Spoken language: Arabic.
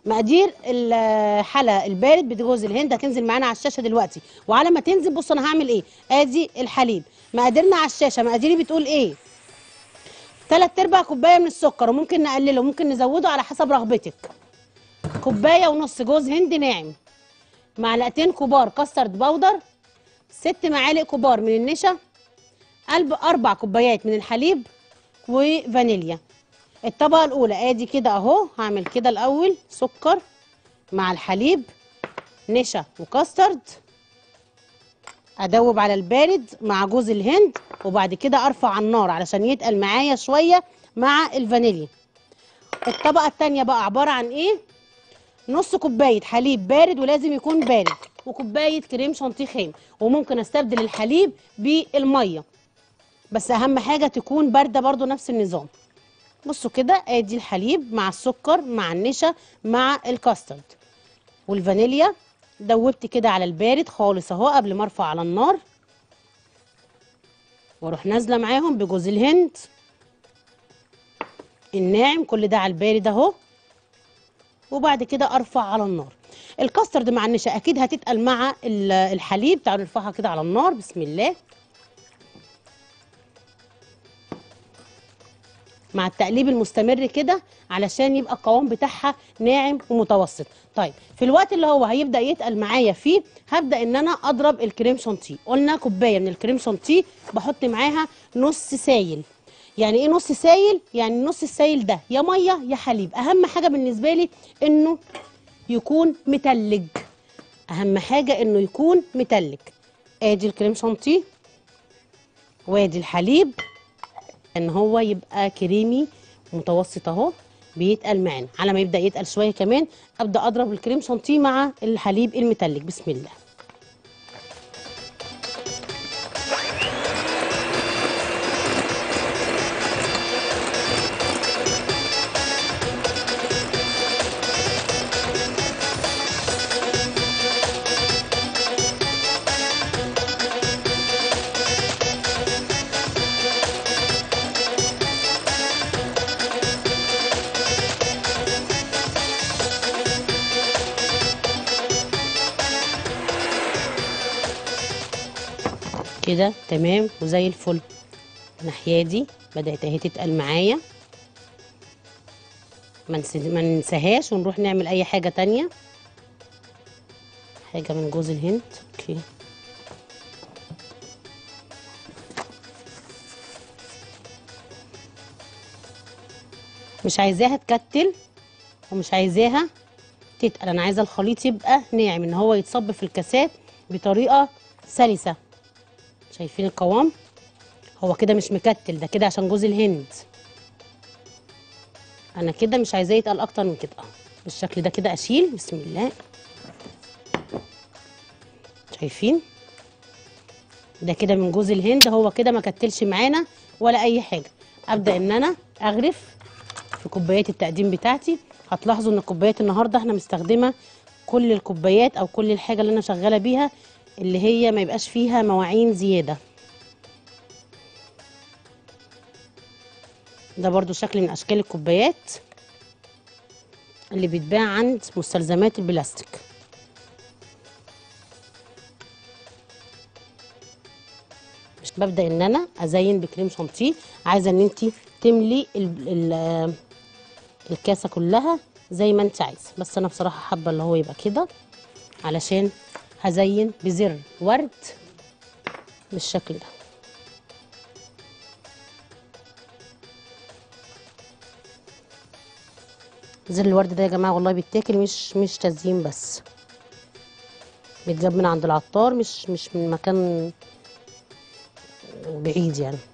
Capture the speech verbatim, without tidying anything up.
مقادير الحلا البارد بجوز الهند هتنزل معانا على الشاشه دلوقتي، وعلى ما تنزل بص انا هعمل ايه. ادي الحليب، مقاديرنا على الشاشه. مقاديري بتقول ايه؟ تلات ارباع كوبايه من السكر، وممكن نقلله وممكن نزوده على حسب رغبتك. كوبايه ونص جوز هند ناعم، معلقتين كبار كاسترد باودر، ست معالق كبار من النشا، قلب اربع كوبايات من الحليب، وفانيليا. الطبقه الاولى ادي كده اهو، هعمل كده الاول سكر مع الحليب، نشا وكاسترد، ادوب على البارد مع جوز الهند، وبعد كده ارفع على النار علشان يتقل معايا شويه مع الفانيليا. الطبقه الثانيه بقى عباره عن ايه؟ نص كوبايه حليب بارد ولازم يكون بارد، وكوبايه كريم شانتيه خام، وممكن استبدل الحليب بالميه، بس اهم حاجه تكون بارده برضو نفس النظام. بصوا كده ادي الحليب مع السكر مع النشا مع الكاسترد والفانيليا، دوبت كده على البارد خالص اهو قبل ما ارفع على النار، واروح نازله معاهم بجوز الهند الناعم، كل ده على البارد اهو، وبعد كده ارفع على النار. الكاسترد مع النشا اكيد هتتقل مع الحليب. تعالوا نرفعها كده على النار، بسم الله، مع التقليب المستمر كده علشان يبقى القوام بتاعها ناعم ومتوسط. طيب في الوقت اللي هو هيبدا يتقل معايا فيه، هبدا ان انا اضرب الكريم شانتيه. قلنا كوبايه من الكريم شانتيه بحط معاها نص سايل. يعني ايه نص سايل؟ يعني نص السايل ده يا ميه يا حليب. اهم حاجه بالنسبه لي انه يكون متلج، اهم حاجه انه يكون متلج. ادي الكريم شانتيه وادي الحليب، ان هو يبقى كريمي متوسط اهو بيتقل معانا. على ما يبدا يتقل شويه كمان ابدا اضرب الكريم شانتيه مع الحليب المتلج، بسم الله. كده تمام وزي الفل. الناحيه دي بدات اهي تتقل معايا، ما ننساهاش ونروح نعمل اي حاجه تانية. حاجه من جوز الهند، اوكي. مش عايزاها تكتل ومش عايزاها تتقل، انا عايزه الخليط يبقى ناعم، ان هو يتصب في الكاسات بطريقه سلسه. شايفين القوام؟ هو كده مش مكتل، ده كده عشان جوز الهند. انا كده مش عايزاه يتقل اكتر من كده. بالشكل ده كده اشيل، بسم الله. شايفين؟ ده كده من جوز الهند، هو كده ما كتلش معانا ولا اي حاجه. ابدا ان انا اغرف في كوبايات التقديم بتاعتي. هتلاحظوا ان الكوبايات النهارده احنا مستخدمه كل الكوبايات او كل الحاجه اللي انا شغاله بيها، اللي هي ما يبقاش فيها مواعين زياده. ده برضو شكل من اشكال الكوبايات اللي بيتباع عند مستلزمات البلاستيك. مش ببدا ان انا ازين بكريم شانتيه، عايزه ان انت تملي ال ال الكاسه كلها زي ما انت عايزه، بس انا بصراحه حابه اللي هو يبقى كده علشان هزين بزر ورد بالشكل ده. زر الورد ده يا جماعه والله بيتاكل، مش مش تزيين بس، بيتجاب من عند العطار، مش مش من مكان بعيد يعني.